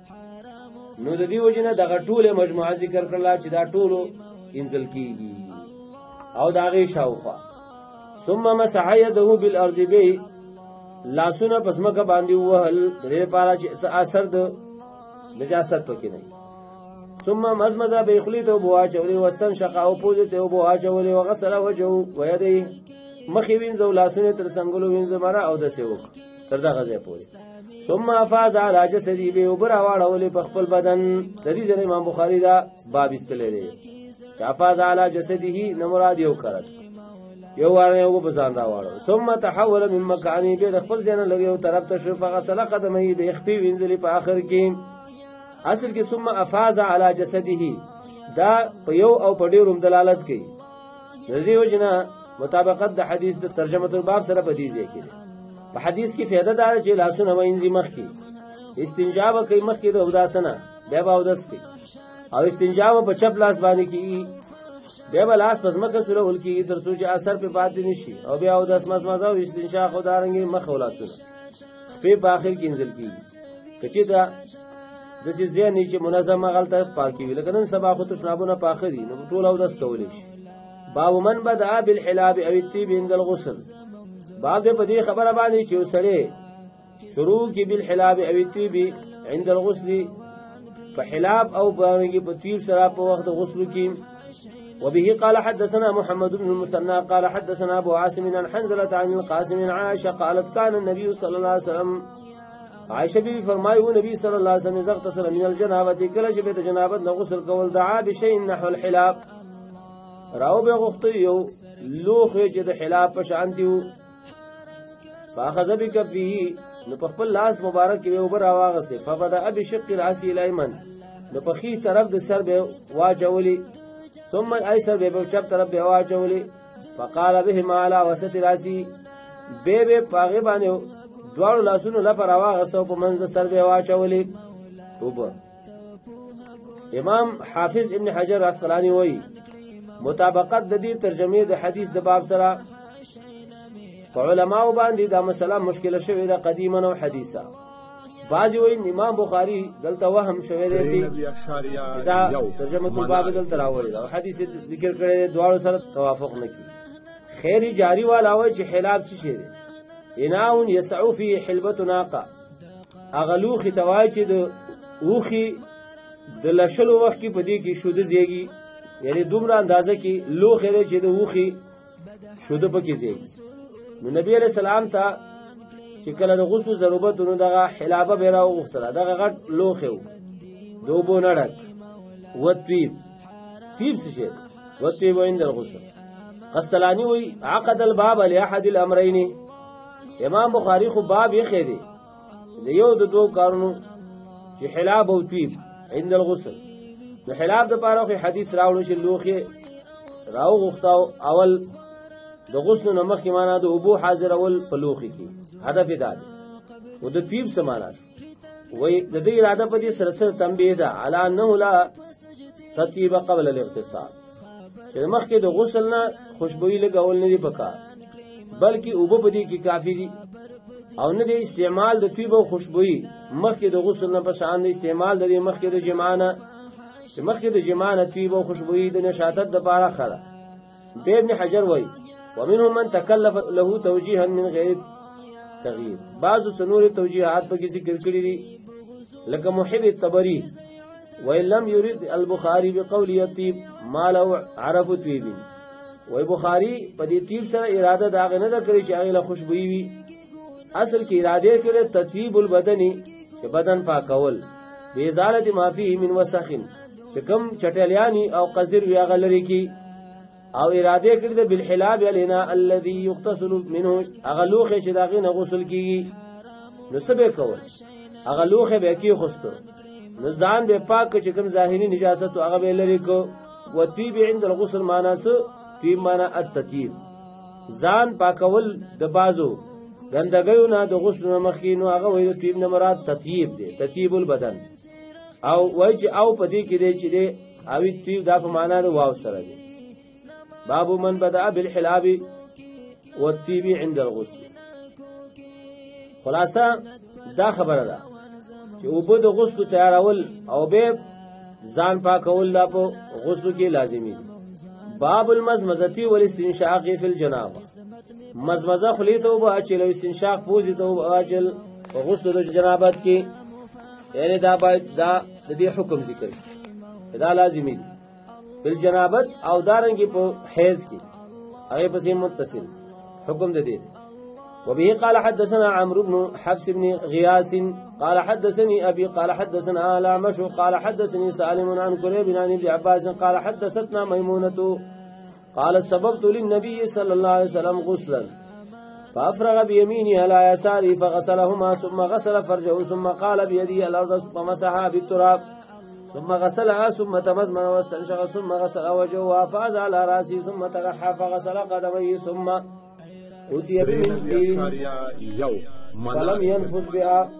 نو د دې وجنه دغه ټوله مجموعه ذکر کړل چې دا ټولو انزل کیږي او داغه شاوخوا. ثم مسح يده بالارض به لاسونه پسمکه باندې وهل درې پارا چې اثر د نجاست پکې نه. ثم مزمز به خلیته بوا چولې واستنشق او پوزته او بوا چولې وغسل وجهه ويديه مخې وینځو لاسونه تر څنګهلو وینځ مرا او د سیوک تر دغه ځای پوي. ثم افاض على جسده به وبر واړولې په خپل بدن. د دې ځای امام بخاری دا باب استلې دی افاض على جسده نمراد یو کړه یو واره یو په ځان راوړو. ثم تحول من مكانه به خپل ځای نه لګي او طرف ته شو فغسل قدمه به خپې وینځلې په اخر کې اصل کې ثم افاض على جسده دا په یو او په ډیروم دلالت کوي. د دې وجنه مطابقت د حدیث د ترجمه الباب سره په دې ځای کې په حدیث کې فائدہ دا چې لاسونه وینځي مخ کې استنجا کوي مخ کې د اوداسنه بیا به اودس کوي او استنجا په چپ لاس باندې کی بیا به لاس پس مکه سره ولکی تر څو چې اثر په پاتې نشي او بیا او داس مزمزه او استنشاق خدارنګي مخ ولاتونه په اخر کې انزل کی کچې دا د دې ځای چې منظم غلطه پاکي وي لکه نن سبا خو تشنابونه پاخري نو ټول او داس کولې شي. باب من بدا بالحلاب او الطيب عند الغسل باب دې په دې خبره باندې چې وسړي شروع کی بالحلاب او الطيب عند الغسل فحلاب او باندې په طيب سره په وخت غسل کې وبه قال حدثنا محمد بن المثنى قال حدثنا ابو عاصم عن حنزلة عن القاسم عن عائشة قالت كان النبي صلى الله عليه وسلم عائشہ بی فرمائی وہ نبی صلی اللہ علیہ وسلم اذا اغتسل من الجنابة کله چې به جنابت نه غسل کول دعا بشيء نحو الحلاب راو به غختیو لوخه چې د حلاب په شان دیو فاخذ بكفه نو په خپل لاس مبارک کې اوبر واغسته فبدا بشق راس الايمن نو په خي طرف د سر به واچولي ثم ايسر به چپ طرف به واچولي فقال بهما على وسط راسي به به پاغه باندې دوړو لاسونو لپاره واغسته په منځ سر به واچولي اوبر. امام حافظ ابن حجر عسقلانی وایي مطابقت د دې ترجمه د حدیث د باب سره علماء باندې دا مسله مشکله شوې ده قدیما او حدیثا. بعضی وایي امام بخاری دلته وهم شوی دی دا ترجمه الباب دلته راوړی دا حدیث ذکر کړي دوړو سره توافق نه کی. خیر جاری والا وایي چې حلاب څه شي اناون يسعو فيه حلبة ناقه اغلوخي توای چې د اوخي د لشلو وخت کې پدې کې شود زیږي یعنی دومره اندازه کې لوخ لري چې د اوخي شود پکې زیږي. نو نبی علیہ السلام ته چې کله د غسل ضرورت نو دغه حلابه به راو غسل دغه غټ لوخ یو دوبو نړک وطیب طیب څه شي وطیب عند الغسل. قسطلانی وی عقد الباب لاحد الامرين. امام بخاری خو باب یې خېدی د یو د دوه کارونو چې حلاب او طیب عند الغسل. د حلاب د پاره حدیث راوړو چې لوخه راو غختاو اول د غسل نه مخکې معنا د ابو حاضر اول په لوخه کې هدف دا دی. او د طیب سمانا وای د دې اراده په دې سره سره تنبیه ده علی انه لا تطیب قبل الاغتسال چې مخکې د غسل نه خوشبوئی لګول نه دی پکار بلکې اوبه په دې کې کافی دي او نه د استعمال د طیب او خوشبوئی مخکې د غسل نه په شان د استعمال د مخکې د جماعه چې مخکې د جماعه طیب او خوشبوئی د نشاطت د پاره خره. به ابن حجر وای ومنهم من تکلف له توجیها من غیر تغییر. بعض سنور توجیهات په کې ذکر کړی دي لکه محب الطبری وان لم يرد البخاري بقول يطيب ما له عرب طيب. وای بخاری په دې طیب سره اراده دا غنه ده کړی چې هغه له خوشبوئی وي. اصل کې اراده کړي تطیب البدني چې بدن پاکول به ازاله ما فيه من وسخ چې کوم چټلیانی او قذر وی هغه لري کی او اراده کړی د بالحلاب النا الذي يغتسل منه هغه لوخه چې داغه نه غسل کیږي نو سبه کول هغه لوخه به کی خوستو نو ځان به پاک چې کوم ظاهري نجاست هغه به لري کو وطيب عند الغسل معنا سو طيب معنا التطيب ځان پاکول د بازو ګندګیو نه د غسل مخکینو هغه وایي طيب نه مراد تطيب دی تطيب البدن او وای چې او پدې کې دی چې دی او طيب دا په معنا د واو سره دی. باب من بدأ بالحلاب والطيب عند الغسل. خلاصه دا خبره ده چې اوبه د غسل تیارول او به ځان پاکول لا په غسل کې لازمي دي. باب المزمزه والاستنشاق في الجنابه. مزمزه خلی ته وبا چې لو استنشاق پوزي ته وبا چې غسل د جنابت کې یعنی دا باید دا د دې حکم ذکر دا لازمي دي په جنابت او دارنګي په حیض کې هغه پسې متصل حکم ده دي. وبه قال حدثنا عمرو بن حفص بن غياث قال حدثني ابي قال حدثنا علامش قال حدثني سالم عن كريب عن ابن عباس قال حدثتنا ميمونه قال سببت للنبي صلى الله عليه وسلم غسلا فافرغ بيمينه على يساره فغسلهما ثم غسل فرجه ثم قال بيده الارض فمسحها بالتراب ثم غسلها ثم تمزمن واستنشق ثم غسل وجهه وافاض على راسه ثم ترحى فغسل قدميه ثم أتي بمنزل فلم ينفذ بها.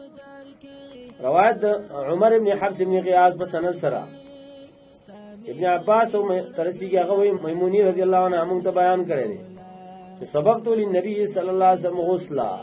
روایت عمر بن حفص بن غیاث بسند سرا ابن عباس او ترسی کی هغه میمونی رضی الله عنها موږ ته بیان کړی دی چې سبقت للنبي صلی الله علیه وسلم غسلا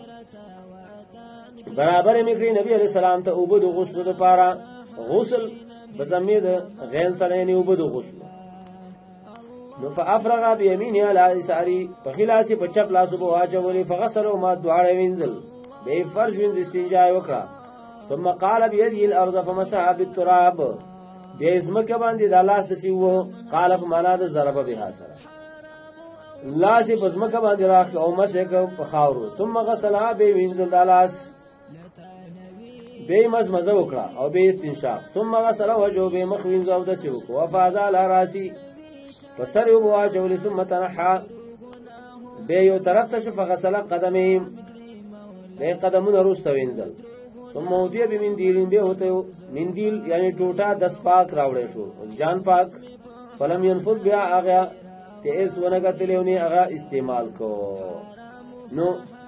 برابر میکړي نبی علیہ السلام ته اوبد غسل لپاره غسل بزمید غین سره نه اوبد غسل نو فافرغ بيمينه على يساره فخلاص په چپ لاس په واچولې فغسل ما دواړه وینځل به فرج وین استنجا وکړه ثم قال بيده الارض فمسح بالتراب بیا ازمکه باندې د لاس دسی وو قال په معنا د ضربه بها سره لاس په ازمکه باندې راخ او مسه په خاورو ثم غسلها به وینځل د لاس به مزمزه وکړه او به استنشاق ثم غسل وجهه به مخ وینځ او دسی وکړه وفاض على راسي فسر یو واجول ثم تنحى به یو طرف ته شف غسل قدمه به قدمونه روسته وینځل ثم ودی به مندیل به هوته مندیل یعنی ټوټه دس پاک راوړې شو جان پاک فلم ينفذ بها اغا ته اس ونګتلونی اغا استعمال کو نو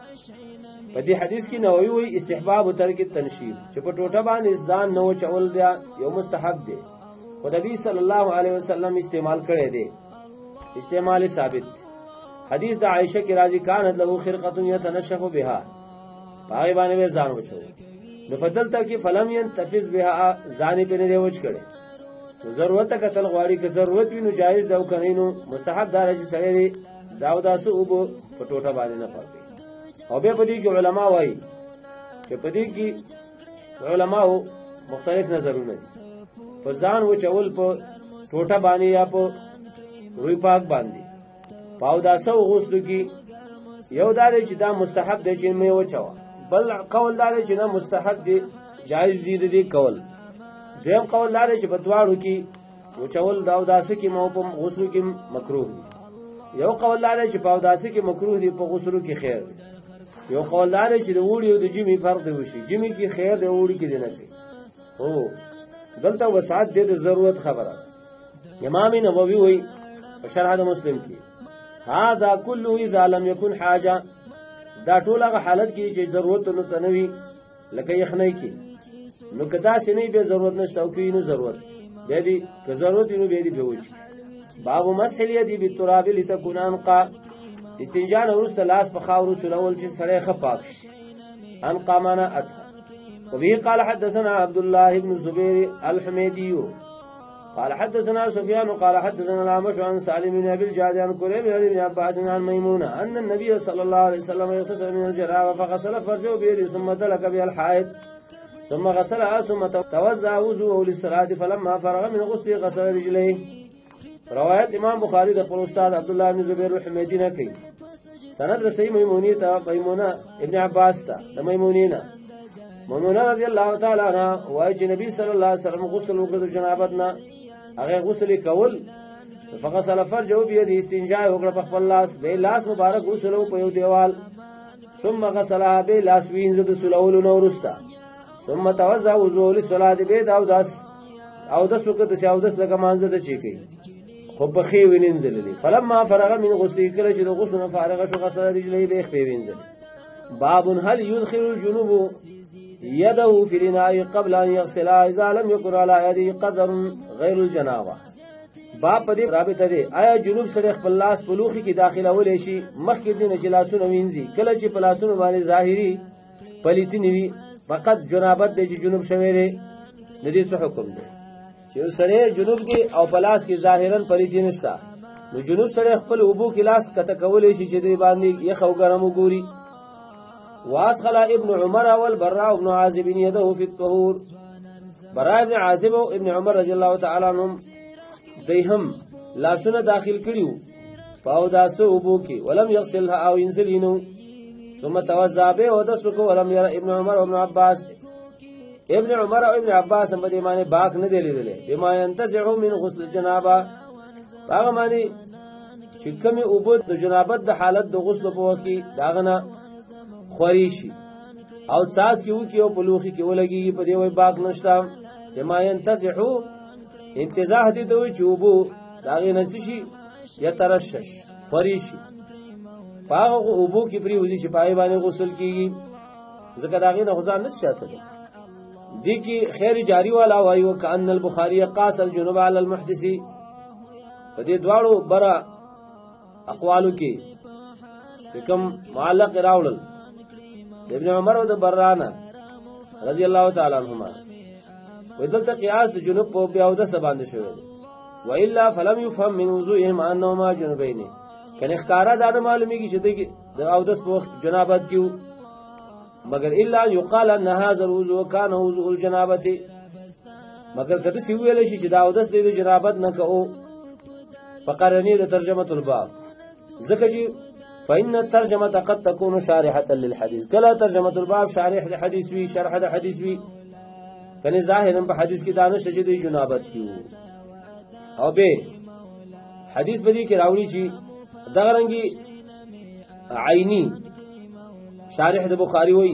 په دې حدیث کې نووي وی استحباب ترک التنشیب چې په ټوټه باندې ځان نو چول دی یو مستحب دی او نبی صلی الله علیه وسلم استعمال کړی دی استعمال ثابت حدیث د عائشہ کی راضی کانت له خرقه يتنشف بها پای باندې ځان وچو نو فضلته کې فلم ينتفذ بها ځان په نه وچ کړي ضرورت کتل غواړي که ضرورت وي نو جایز دا وکړینو مستحب دار چې سړی داو داسو او په ټوټه باندې نه پاتې او به په دې کې علما وایي چې په دې کې علما مختلف نظرونه دي په ځان وچول په ټوټه باندې یا په روی پاک باندې پاو داسو غوښتو کې یو دار چې دا مستحب دی چې مې وچوا بل قول دار چې نه مستحب دی جایز دی دې قول دیم قول دار چې په دواړو کې وچول داو داسه کې مو په غسل کې مکروه دی یو قول دار چې په داسه کې مکروه دی په غسل کې خیر دی یو قول دار چې د وړي او د جمی فرق دی وشي جمی کې خیر دی وړي کې نه دی او دلته وسعت دې د ضرورت خبره امام نووي وایي په شرح د مسلم کې هذا كله اذا لم يكن حاجه دا ټول هغه حالت کې چې ضرورت نو تنوي لکه یخنۍ کې نو کدا سنې به ضرورت نشته او کې نو ضرورت به دي که ضرورت نو به دي به وچی باب مسح اليد بالتراب لتكون انقى استنجاء ورست لاس په خاورو سلول چې سړی خپاک شي انقى معنا اته وبه قال حدثنا عبد الله بن الزبير الحميدي قال حدثنا سفيان قال حدثنا الأعمش عن سالم بن ابي الجعد عن كريب بن عباس عن ميمونه ان النبي صلى الله عليه وسلم اغتسل من الجنابه فغسل فرجه بيده ثم دلك بها الحائط ثم غسلها ثم توزع وضوءه للصلاه فلما فرغ من غسله غسل رجليه روایت امام بخاری د خپل استاد عبد الله بن زبیر الحمیدی نه کوي سند رسول میمونی ته میمونه ابن عباس ته د میمونینا میمونه رضی الله تعالی عنها وایي چې نبی صلی الله علیه وسلم غسل وکړ جنابت نه هغه غسل کول فغسل فرجه بيده استنجاء وکړه په خپل لاس به لاس مبارک غسل په یو دیوال ثم غسلها به لاس وینځ د سلول نو ورستا ثم توزع وضوء للصلاه به داو داس او داس وکړه چې او داس لکه مانځه د چی کوي خو په خې وینځلې فلما فرغ من غسل کله چې غسل فارغ شو غسل رجليه به خې وینځل باب هل يدخل الجنوب يده في الاناء قبل ان يغسلها اذا لم يكن على يده قدر غير الجنابه باب په دې رابطه دی آیا جنوب سره خپل لاس په لوخي کې داخله ولې شي مخکې دې نه جلاسونه وینځي کله چې پلاسونه باندې ظاهري پلیتی نیوي فقط جنابت دې چې جنوب شوي دی د دې څه حکم دی چې سره جنوب کې او پلاس کې ظاهرا پلیتی نشتا نو جنوب سره خپل ابو کې لاس کته کولې شي چې دې باندې یخ او ګرم وګوري وادخل ابن عمر والبراء بن عازب يده في الطهور براء بن عازب ابن عمر رضی الله تعالی عنهم دیهم لاسونه داخل کړیو پاو داسه ابو کې ولم يغسلها او ينزلينو ثم توضا به ودسكو ولم ير ابن عمر وابن عباس ابن عمر او ابن عباس هم دې معنی باک نه دی لیدل بما ينتزع من غسل الجنابه هغه معنی چې کومه ابو د جنابت د حالت د غسل په وخت کې داغنه خوريشي او تاس کې وو کې او بلوخي کې ولګي په دې وای باک نشتا بما ينتزع انتزاع دي ته وي چې ابو داغه نشي يترشش خوريشي پاغه ابو کې پری وځي چې پای باندې غسل کیږي ځکه داغه نه غزان نشاته دي کې خیر جاری والا وایو کأن البخاري قاس الجنوب على المحدث په دې دواړو برا اقوالو کې کوم معلق راوړل ابن عمر او د برانا رضی الله تعالی عنهما ودلته قیاس د جنوب په بیا او د سباند شوی و الا فلم يفهم من وضوئهم انهما جنوبين کنه ښکارا دا معلومیږي چې د او د په جنابت کیو مگر الا يقال ان هذا الوضوء كان وضوء الجنابه مګر کته سی ویل شي چې دا اودس د جنابت نه کوو په قرنی د ترجمه الباب ځکه چې فإن الترجمه قد تكون شارحه للحديث کله ترجمه الباب شارح د حدیث وی شرح د حدیث وی کني ظاهرا په حدیث کې دانش چې د جنابت کیو او به حدیث بدی کې راوړي چې دغه رنګي عینی شارح د بخاری وی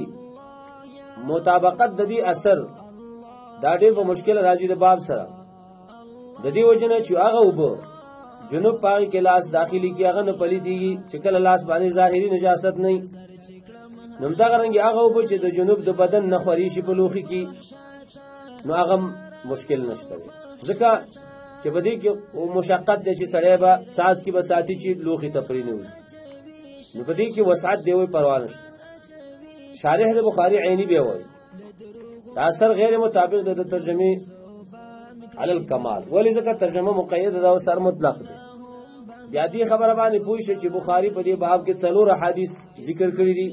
مطابقت د دې اثر دا ډېر په مشکل راځي د باب سره د دې وجنه چې هغه وبو جنوب پای کې لاس داخلي کې هغه نه پلي دي چې کله لاس باندې ظاهري نجاست نه نو دا غرنګي هغه وبو چې د جنوب د بدن نه خوري شي په لوخي کې نو هغه مشکل نشته ځکه چې بدی کې مشقت دي چې سړی به ساز کې به ساتي چې لوخي تپري نه وي نو بدی کې وسعت دی وي پروا نشته شارح د بخاری عینی به وایي دا اثر غیر مطابق د ترجمه علی الکمال ولی ځکه ترجمه مقید ده او سر مطلق ده بیا دې خبره باندې پوه شئ چې بخاری په دې باب کې څلور احادیث ذکر کړی دي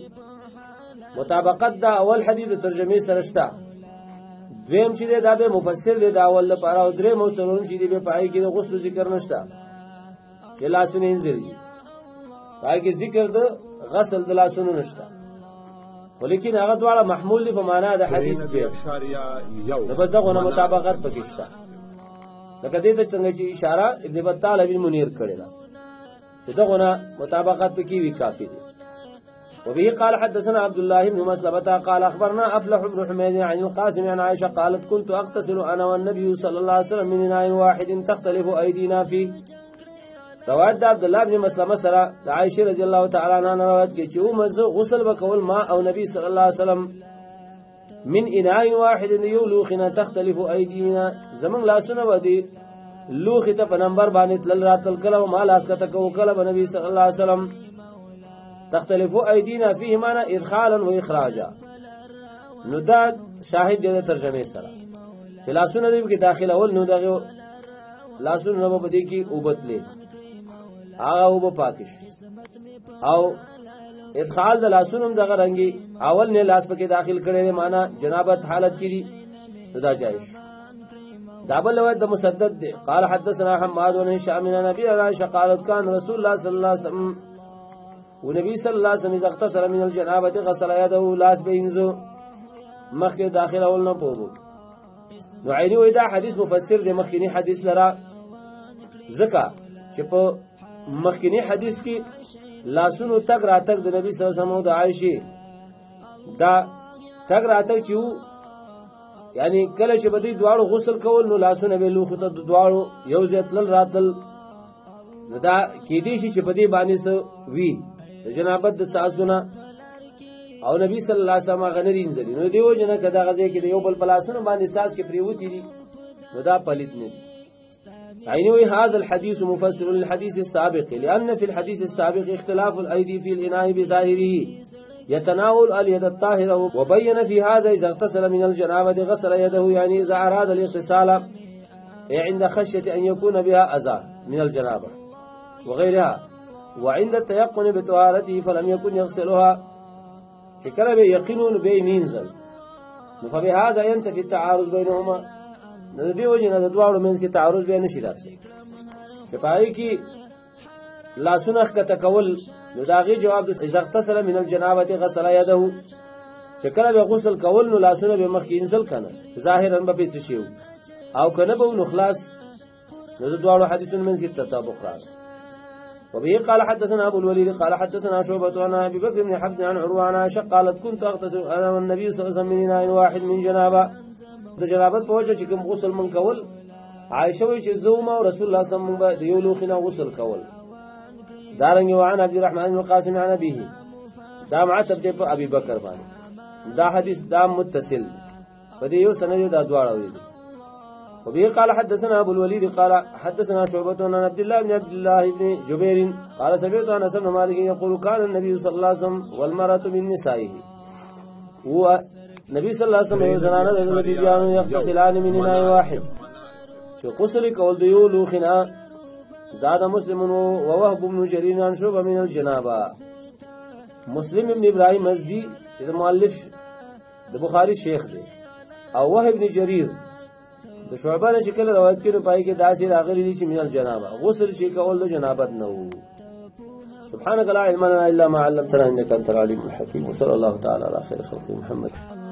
مطابقت دا اول حدیث د ترجمه سره شته دویم چې دا به مفسر دی دا اول لپاره او درې مو څلورم چې دی به پای کې د غسل ذکر نشته چې لاسونه انځري پای کې ذکر د غسل د لاسونو نشته ولیکن هغه دواړه محمول دي په معنا د حدیث دی نو په دغه مطابقت پکې شته لکه دې ته څنګه چې اشاره ابن بطال ابن منیر کړی دا چې دغه مطابقت پکې وی کافی دي وبه قال حدثنا عبد الله بن مسلمة قال اخبرنا افلح بن حميد عن القاسم عن عائشه قالت كنت اغتسل انا والنبي صلى الله عليه وسلم من اناء واحد تختلف ايدينا فيه روایت عبد الله بن مسلمة سره د عائشه رضی الله تعالی عنها روایت کې چې مزه غسل وکول ما او نبی صلی الله علیه وسلم من اناء واحد يولوخنا تختلف ايدينا زمن لاسونه ودي لوخ ته په نمبر باندې تل راتل کله او مال اس کته کو کله نبی صلی الله علیه وسلم تختلف ايدينا فيه معنا ادخالا واخراجا نو دا شاهد دې ترجمه سره چې لاسونه دې کې داخل اول نو دغه لاسونه نو په دې کې اوبتلې هغه وب پاکش او ادخال د لاسونو دغه رنگي اول نه لاس پکې داخل کړي معنا جنابت حالت کې دا جایز دابل روایت د مسدد دی قال حدثنا حماد بن هشام عن نبي عائشه قالت كان رسول الله صلى الله عليه وسلم ونبي صلى الله عليه وسلم اذا اغتسل من الجنابه غسل يده لاس بينزو مخکې داخل اول نه پوبو نو عیني وای دا حدیث مفسر دی مخکینی حدیث لرا ځکه چې په مخکینی حدیث کې لاسونو تک راتک د نبی صلی الله علیه وسلم د عائشه دا تک راتک چې یعنی کله چې بدی دواړو غسل کول نو لاسونه به لوخ ته دواړو یو ځتل راتل نو دا کې دي چې بدی باندې سو وی د جنابت د ساسونه او نبی صلی الله علیه وسلم غنرین زلی نو دیو جنا کدا غزه کې یو بل پلاسونه باندې ساس کې پریوتی دي نو دا پلیت نه دي عینوی هذا الحديث مفسر للحديث السابق لأن في الحديث السابق اختلاف الأيدي في الإناء بظاهره يتناول اليد الطاهرة وبين في هذا إذا اغتسل من الجنابة غسل يده يعني إذا أراد الاغتسال عند خشية أن يكون بها أذى من الجنابة وغيرها وعند التيقن بطهارته فلم يكن يغسلها فكلا بيقين بين ينزل فبهذا ينتفي التعارض بينهما ندی وجنه د دواړو منځ کې تعارض به نشي راځي چې پای کې لاسونه کته کول نو داغي جواب د اذا اغتسل من الجنابه غسل يده چې کله به غسل کول نو لاسونه به مخ کې انزل کنه ظاهرا به پیڅ شي او کنه به نو خلاص نو د دواړو حدیثونو منځ کې تطابق راځي وبه قال حدثنا ابو الوليد قال حدثنا شعبة عن ابي بكر بن حفص عن عروه عن عائشه قالت كنت اغتسل انا والنبي صلى الله عليه وسلم من اناء واحد من جنابه د جنابت په وجه چې کوم غسل من کول عائشه وی چې زوما او رسول الله صلی الله علیه وسلم د یو لوخینه غسل کول دارنګ وعن عبد الرحمن بن القاسم عن ابيه دا معتب دی په ابي بکر باندې دا حدیث دا متصل په دې یو سند دا دواړه وی وبه قال حدثنا ابو الوليد قال حدثنا شعبة عن عبد الله بن عبد الله بن جبير قال سمعت انس بن مالك يقول كان النبي صلى الله عليه وسلم والمرأة من نسائه هو نبی صلی الله علیه وسلم زنانه د نبی بیان یغتسلان من اناء واحد چې غسل کول دی یو لوخنا زاد مسلمون او وهب بن جرير عن شعبة من الجنابه مسلم ابن ابراهيم ازدي چې مؤلف د بخاری شیخ دی او وهب بن جرير د د شعبه نه چې کله روایت کړي پای کې داسې راغلي دي چې من الجنابه غسل چې کول د جنابت نه وو. سبحانك لا علم لنا الا ما علمتنا انك انت العليم الحكيم وصلى الله تعالى على خير خلق محمد.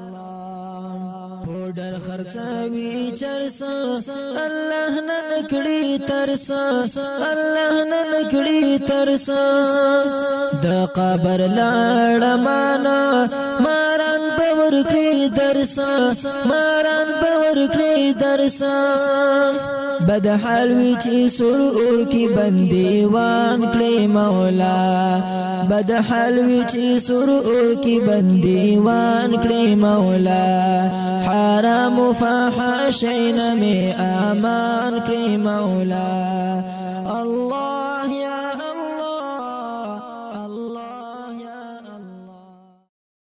پودر خرڅوي چرسا الله نن کړي ترسا الله نن کړي ترسا د قبر لاړ مانا ماران باور کړي درسا ماران باور کړي درسا بد حال وی چې سرور کی بندیوان کړي مولا بد حال وی چې سرور کی بندیوان کړي مولا حرام فحشین میں امان کړي مولا الله